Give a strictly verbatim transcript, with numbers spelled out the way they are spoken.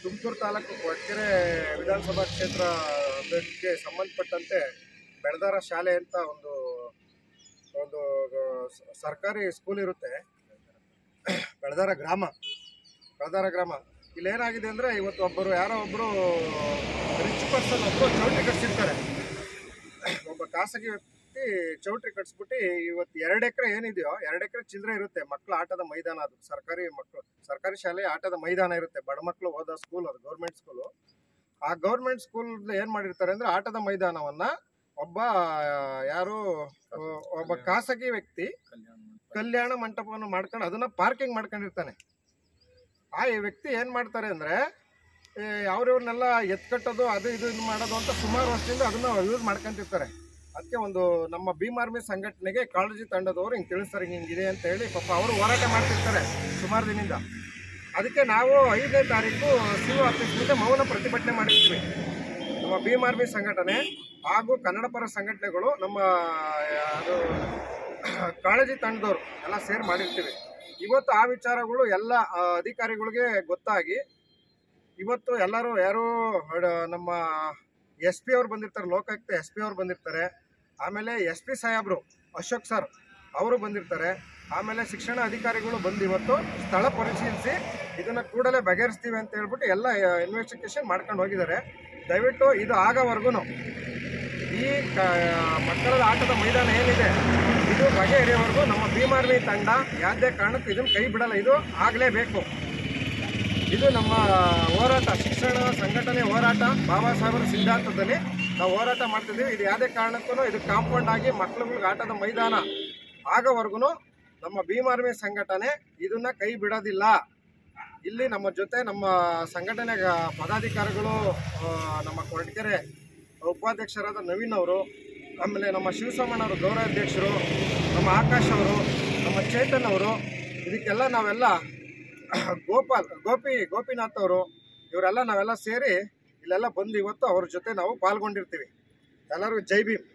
ತುಮಕೂರು ತಾಲೂಕು ಕೊರಟಗೆರೆ ವಿಧಾನಸಭಾ ಕ್ಷೇತ್ರಕ್ಕೆ ಸಂಬಂಧಪಟ್ಟಂತೆ ಬೆಳದಾರ ಶಾಲೆ ಅಂತ ಒಂದು ಒಂದು ಸರ್ಕಾರಿ ಸ್ಕೂಲ್ ಇರುತ್ತೆ. ಬೆಳದಾರ ಗ್ರಾಮ ಬೆಳದಾರ ಗ್ರಾಮ ಇಲ್ಲಿ ಏನಾಗಿದೆ ಅಂದರೆ, ಇವತ್ತು ಒಬ್ಬರು ಯಾರೋ ಒಬ್ಬರು ರಿಚ್ ಪರ್ಸನ್ ಒಬ್ಬರು ಚೌಟ್ರಿ ಕಟ್ಸಿರ್ತಾರೆ. ಒಬ್ಬ ಖಾಸಗಿ ವ್ಯಕ್ತಿ ಚೌಟ್ರಿ ಕಟ್ಸ್ಬಿಟ್ಟು ಇವತ್ತು ಎರಡು ಎಕರೆ ಏನಿದೆಯೋ ಎರಡು ಎಕರೆ ಚಿಲ್ಲರೆ ಇರುತ್ತೆ. ಮಕ್ಕಳು ಆಟದ ಮೈದಾನ, ಅದು ಸರ್ಕಾರಿ ಮಕ್ಕಳು ಸರ್ಕಾರಿ ಶಾಲೆ ಆಟದ ಮೈದಾನ ಇರುತ್ತೆ. ಬಡ ಮಕ್ಕಳು ಓದೋ ಸ್ಕೂಲ್ ಅದು, ಗೌರ್ಮೆಂಟ್ ಸ್ಕೂಲು. ಆ ಗೌರ್ಮೆಂಟ್ ಸ್ಕೂಲ್ ಏನು ಮಾಡಿರ್ತಾರೆ ಅಂದರೆ, ಆಟದ ಮೈದಾನವನ್ನು ಒಬ್ಬ ಯಾರು ಒಬ್ಬ ಖಾಸಗಿ ವ್ಯಕ್ತಿ ಕಲ್ಯಾಣ ಮಂಟಪವನ್ನು ಮಾಡ್ಕೊಂಡು ಅದನ್ನು ಪಾರ್ಕಿಂಗ್ ಮಾಡ್ಕೊಂಡಿರ್ತಾನೆ. ಆ ಈ ವ್ಯಕ್ತಿ ಏನು ಮಾಡ್ತಾರೆ ಅಂದರೆ, ಅವ್ರವ್ರನ್ನೆಲ್ಲ ಎತ್ಕಟ್ಟೋದು ಅದು ಇದು ಇದು ಮಾಡೋದು ಅಂತ ಸುಮಾರು ವರ್ಷದಿಂದ ಅದನ್ನು ಯೂಸ್ ಮಾಡ್ಕೊಂತಿರ್ತಾರೆ. ಅದಕ್ಕೆ ಒಂದು ನಮ್ಮ ಭೀಮ್ ಆರ್ಮಿ ಸಂಘಟನೆಗೆ ಕಾಳಜಿ ತಂಡದವರು ಹಿಂಗೆ ತಿಳಿಸ್ತಾರೆ, ಹಿಂಗಿದೆ ಅಂತ ಹೇಳಿ ಪಾಪ ಅವರು ಹೋರಾಟ ಮಾಡ್ತಿರ್ತಾರೆ ಸುಮಾರು ದಿನದಿಂದ. ಅದಕ್ಕೆ ನಾವು ಐದನೇ ತಾರೀಕು ಸಿ ಒ ಆಫೀಸ್ ಮುಂದೆ ಮೌನ ಪ್ರತಿಭಟನೆ ಮಾಡಿರ್ತೀವಿ. ನಮ್ಮ ಭೀಮ್ ಆರ್ಮಿ ಸಂಘಟನೆ ಹಾಗೂ ಕನ್ನಡ ಪರ ಸಂಘಟನೆಗಳು, ನಮ್ಮ ಅದು ಕಾಳಜಿ ತಂಡದವರು ಎಲ್ಲ ಸೇರಿ ಮಾಡಿರ್ತೀವಿ. ಇವತ್ತು ಆ ವಿಚಾರಗಳು ಎಲ್ಲ ಅಧಿಕಾರಿಗಳಿಗೆ ಗೊತ್ತಾಗಿ ಇವತ್ತು ಎಲ್ಲರೂ ಯಾರು ನಮ್ಮ ಎಸ್ ಪಿ ಅವ್ರು ಬಂದಿರ್ತಾರೆ, ಲೋಕಾಯುಕ್ತ ಎಸ್ ಪಿ ಅವ್ರು ಬಂದಿರ್ತಾರೆ, ಆಮೇಲೆ ಎಸ್ ಪಿ ಸಾಹೇಬ್ರು ಅಶೋಕ್ ಸರ್ ಅವರು ಬಂದಿರ್ತಾರೆ, ಆಮೇಲೆ ಶಿಕ್ಷಣ ಅಧಿಕಾರಿಗಳು ಬಂದು ಇವತ್ತು ಸ್ಥಳ ಪರಿಶೀಲಿಸಿ ಇದನ್ನು ಕೂಡಲೇ ಬಗೆಹರಿಸ್ತೀವಿ ಅಂತ ಹೇಳ್ಬಿಟ್ಟು ಎಲ್ಲ ಇನ್ವೆಸ್ಟಿಗೇಷನ್ ಮಾಡ್ಕೊಂಡು ಹೋಗಿದ್ದಾರೆ. ದಯವಿಟ್ಟು ಇದು ಆಗೋವರೆಗೂ ಈ ಮಕ್ಕಳ ಆಟದ ಮೈದಾನ ಏನಿದೆ ಇದು ಬಗೆಹರಿಯೋವರೆಗೂ ನಮ್ಮ ಭೀಮ್ ಆರ್ಮಿ ತಂಡ ಯಾವುದೇ ಕಾರಣಕ್ಕೂ ಇದನ್ನು ಕೈ ಬಿಡಲ್ಲ. ಇದು ಆಗಲೇಬೇಕು. ಇದು ನಮ್ಮ ಹೋರಾಟ, ಶಿಕ್ಷಣ ಸಂಘಟನೆ ಹೋರಾಟ, ಬಾಬಾ ಸಾಹೇಬರ ಸಿದ್ಧಾಂತದಲ್ಲಿ ನಾವು ಹೋರಾಟ ಮಾಡ್ತಿದ್ದೀವಿ. ಇದು ಯಾವುದೇ ಕಾರಣಕ್ಕೂ ಇದು ಕಾಂಪೌಂಡ್ ಆಗಿ ಮಕ್ಕಳುಗಳಿಗೆ ಆಟದ ಮೈದಾನ ಆಗೋವರೆಗೂ ನಮ್ಮ ಭೀಮ್ ಆರ್ಮಿ ಸಂಘಟನೆ ಇದನ್ನು ಕೈ ಬಿಡೋದಿಲ್ಲ. ಇಲ್ಲಿ ನಮ್ಮ ಜೊತೆ ನಮ್ಮ ಸಂಘಟನೆ ಪದಾಧಿಕಾರಿಗಳು, ನಮ್ಮ ಕೊರಟಗೆರೆ ಉಪಾಧ್ಯಕ್ಷರಾದ ನವೀನ್ ಅವರು, ಆಮೇಲೆ ನಮ್ಮ ಶಿವಸೋಮಣ್ಣವರು ಗೌರವಾಧ್ಯಕ್ಷರು, ನಮ್ಮ ಆಕಾಶ್ ಅವರು, ನಮ್ಮ ಚೇತನ್ ಅವರು, ಇದಕ್ಕೆಲ್ಲ ನಾವೆಲ್ಲ ಗೋಪಾಲ್ ಗೋಪಿ ಗೋಪಿನಾಥ್ ಅವರು, ಇವರೆಲ್ಲ ನಾವೆಲ್ಲ ಸೇರಿ ಇಲ್ಲೆಲ್ಲ ಬಂದು ಇವತ್ತು ಅವ್ರ ಜೊತೆ ನಾವು ಪಾಲ್ಗೊಂಡಿರ್ತೀವಿ. ಎಲ್ಲರಿಗೂ ಜೈ ಭೀಮ್.